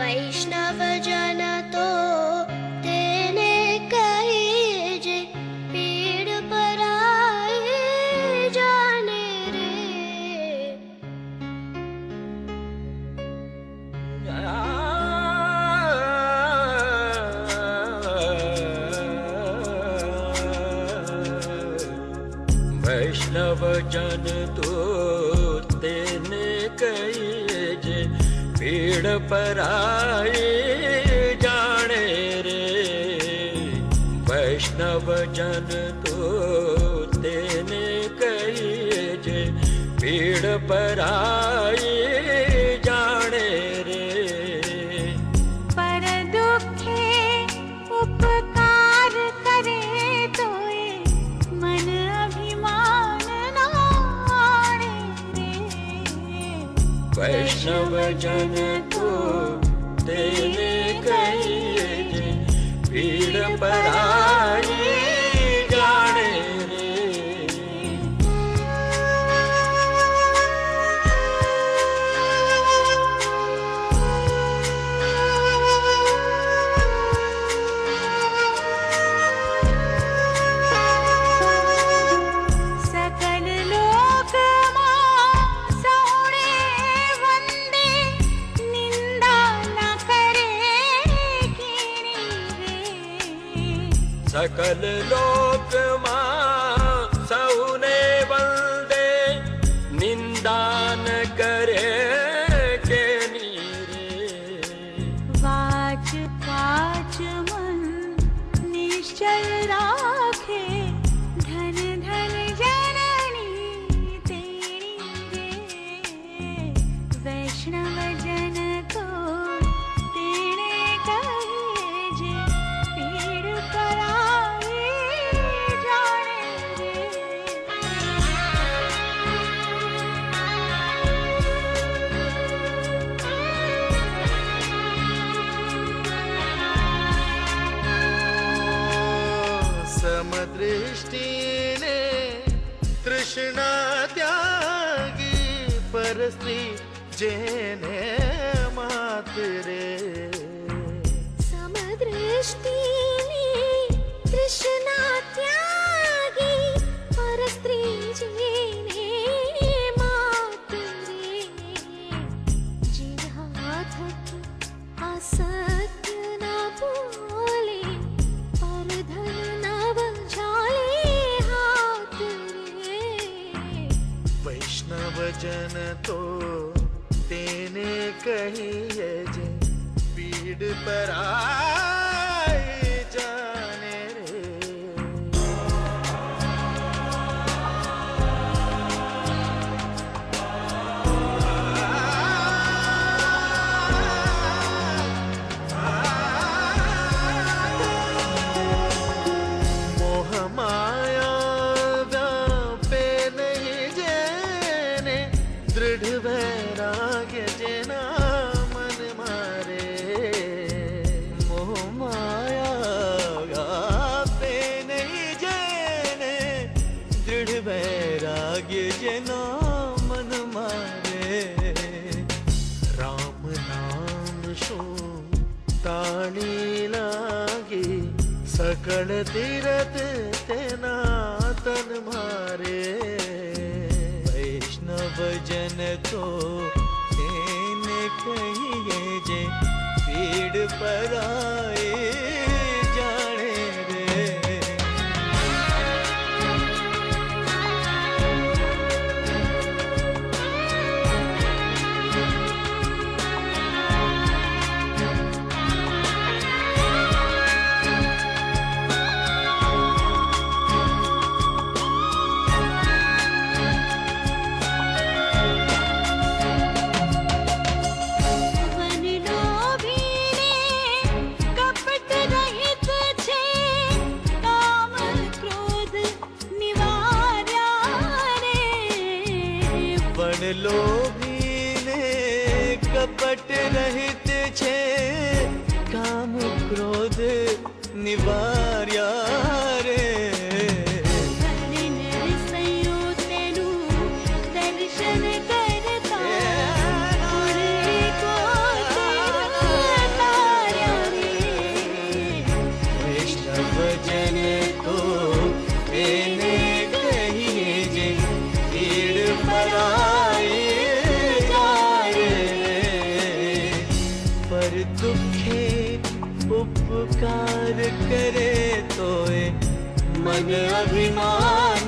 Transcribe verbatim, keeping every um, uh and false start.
वैष्णव जन तो तेने कहिए जे पीड़ पराए जाने रे। वैष्णव जन तो तेने कहिए जे पीड़ पराए जाने रे। वैष्णव जन तो तेने कहिए जे पीड़ पराए जाने रे। पर दुखे उपकार करे तोए मन अभिमान नाणे रे। वैष्णव जन तो तेने कहिए जे पीड़ पराए जाने रे। सकल लोक मां सौणे वंदे निंदा न करे कीनी रे। सकल लोक मां सौने वंदे निंदा न करे के नीरे। वाच काच मन निश्चल राखे धन धन जननी तेरी रे। वैष्णव जन तो तेने कहिए जे पीड़ पराए जाने रे। समदृष्टि ने तृष्णा त्यागी पर स्त्री जेने मात रे। समदृष्टिनी तृष्णा त्यागी पर स्त्री जेने मात रे। जिन्हा थकी असत्य न बोले पर धन न बचाले हाथ रे। वैष्णव जन तो तेने कहिए जे पीड़ पराए जाने रे। मोह माया व्यापे नहीं जेने दृढ़ वैराग्य जेना मन मारे। मोह माया व्यापे नहीं जेने दृढ़ वैराग्य जेना मन मारे। राम नाम शो ताणी लागी सकल तीरथ तेना तन मारे। वैष्णव जन तो तेने कहिए जे पीड़ पराए जाने रे। वन लोभी ने कपट रहित छे काम क्रोध निवार्या रे। पण लोभी ने कपट रहित छे काम क्रोध निवार्या रे। दर्शन करता प्यार करे तोए मन अभिमान